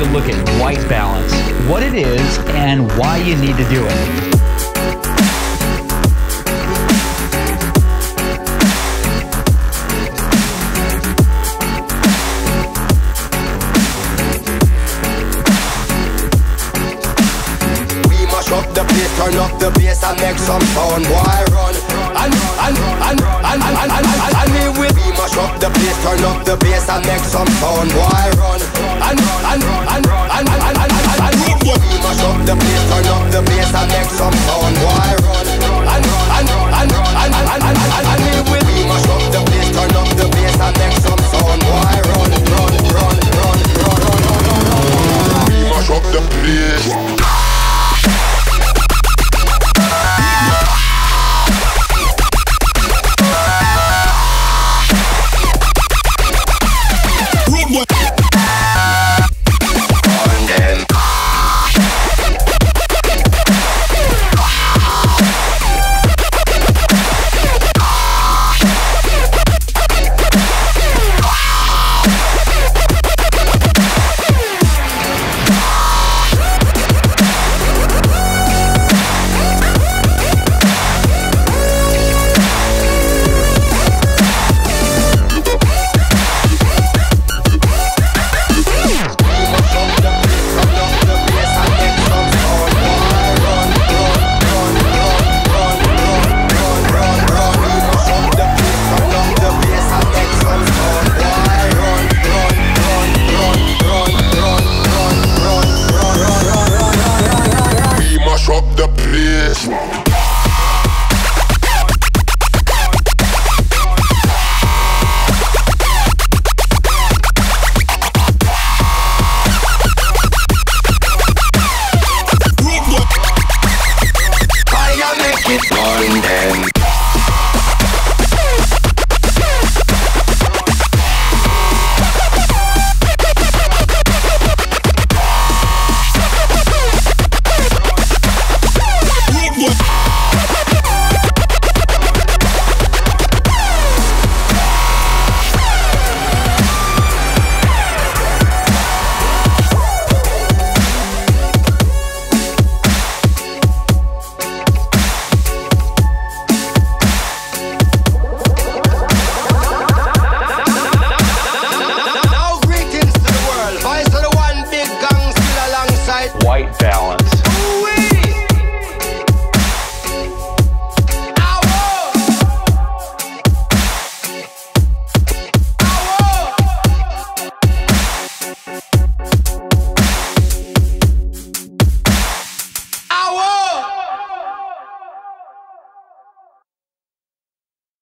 to look at white balance, what it is, and why you need to do it. The place, turn up the bass and make some sound, boy, run. And we will we mash up the place, turn up the bass and make some sound, boy, run. And we mash up the place, turn up the bass and make some sound, boy, run. And we mash up the place, turn up the bass and make some sound, boy, run. We mash up the place. Bun Dem.